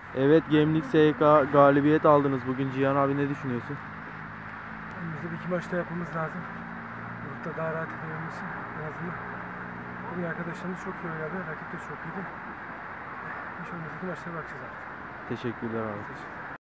Evet, Gemlik SK galibiyet aldınız bugün. Cihan abi ne düşünüyorsun? Önümüzde bir iki maçta yapmamız lazım. Grupta daha rahat edebilmemiz için en azından. Bugün arkadaşlarımız çok iyi oynadı. Rakip de çok iyiydi. İnşallah önümüzdeki maçlara bakacağız artık. Teşekkürler abi. Teşekkür.